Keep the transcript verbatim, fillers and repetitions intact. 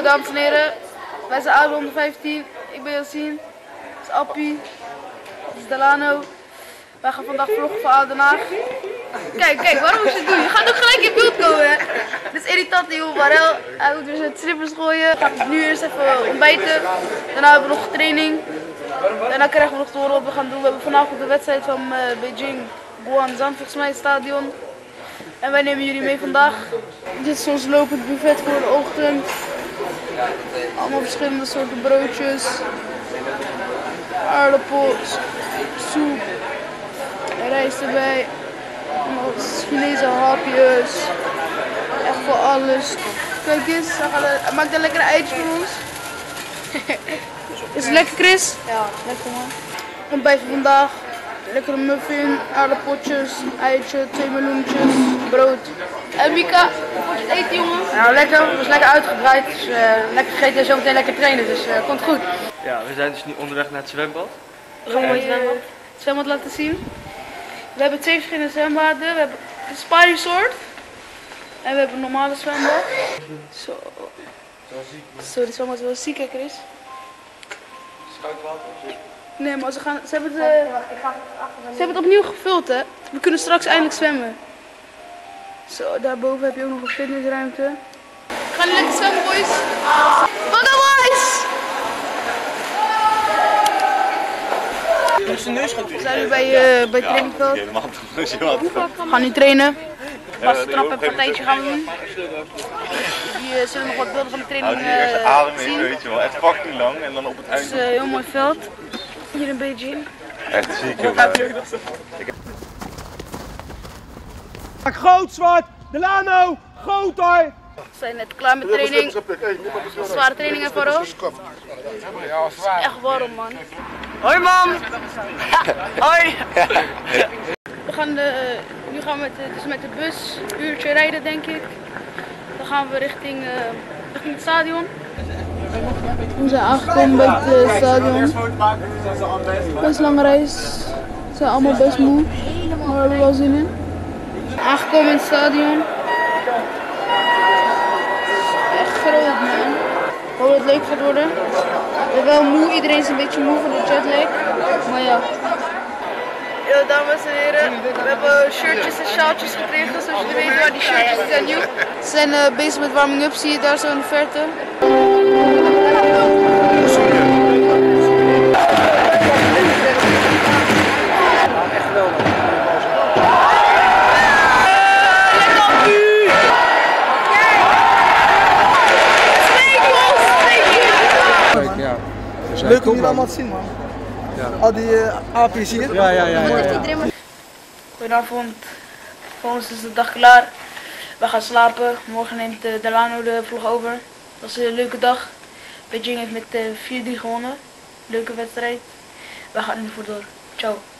Yo dames en heren, wij zijn A honderd vijftien, ik ben Yassine, dat is Appie, dat is Delano. Wij gaan vandaag vloggen van A Den Haag. Kijk, kijk, waarom moet je het doen? Je gaat ook gelijk in beeld komen. Hè? Dit is irritant, die jongen Varel. Hij moet weer zijn slippers gooien. Gaan we nu eerst even ontbijten. Daarna hebben we nog training. Daarna krijgen we nog te horen wat we gaan doen. We hebben vanavond de wedstrijd van uh, Beijing Guangzhou, volgens mij het stadion. En wij nemen jullie mee vandaag. Dit is ons lopend buffet voor de ochtend. Allemaal verschillende soorten broodjes. Aardappels, soep, rijst erbij. Allemaal Chinese hapjes. Echt voor alles. Kijk eens, hij maakt een lekkere eitje voor ons. Is het lekker, Chris? Ja, lekker man. Ontbijt voor vandaag. Lekkere muffin, aardappeltjes, eitje, twee meloentjes, brood. En Mika, hoe vond je het eten, jongen? Nou, lekker. Het was lekker uitgebreid. Dus, uh, lekker gegeten en zometeen lekker trainen. Dus uh, komt goed. Ja, we zijn dus nu onderweg naar het zwembad. Gaan we je het zwembad laten zien. We hebben twee verschillende zwembaden. We hebben een spa resort. En we hebben een normale zwembad. Zo. Zo, dit zwembad is wel ziek, hè, Chris? Nee, maar ze, gaan, ze, hebben het, uh, ze hebben het opnieuw gevuld, hè. We kunnen straks eindelijk zwemmen. Zo, daarboven heb je ook nog een fitnessruimte. We gaan nu lekker zwemmen, boys. Bugger boys! We zijn nu bij, uh, bij het trainingveld. We gaan nu trainen. Pas trap en partijtje gaan we doen. Jullie uh, zullen nog wat beelden van de training uh, adem in, zien. weet je wel. Echt fucking lang en dan op het Het is einde. een uh, heel mooi veld. Hier in Beijing. Echt ziek, joh. Groot zwart, Delano, groot hoor! We zijn net klaar met training. Zware training en vooral. Het is echt warm, man. Hoi man! Hoi! We gaan de, nu gaan we met de, dus met de bus een uurtje rijden, denk ik. Dan gaan we richting, uh, richting het stadion. We zijn aangekomen bij het uh, stadion. Best lange reis. We zijn allemaal best moe, maar we hebben wel zin in. Aangekomen in het stadion. Echt groot, man. Ik hoop dat het leuk gaat worden. Ik ben wel moe, iedereen is een beetje moe van de jetlag. Maar ja. Ja, dames en heren, we hebben shirtjes en sjaaltjes gekregen, zoals jullie weten, waar die shirtjes zijn nieuw. Ze zijn uh, bezig met warming up, zie je daar zo in de verte. Leuk om jullie allemaal te zien, man. Ja. Al die uh, aapjes hier. Ja, ja, ja. ja. Goedenavond, voor ons is de dag klaar. We gaan slapen. Morgen neemt uh, Delano de vlog over. Dat was een leuke dag. Beijing heeft met uh, vier drie gewonnen. Leuke wedstrijd. We gaan er nu voor door. Ciao.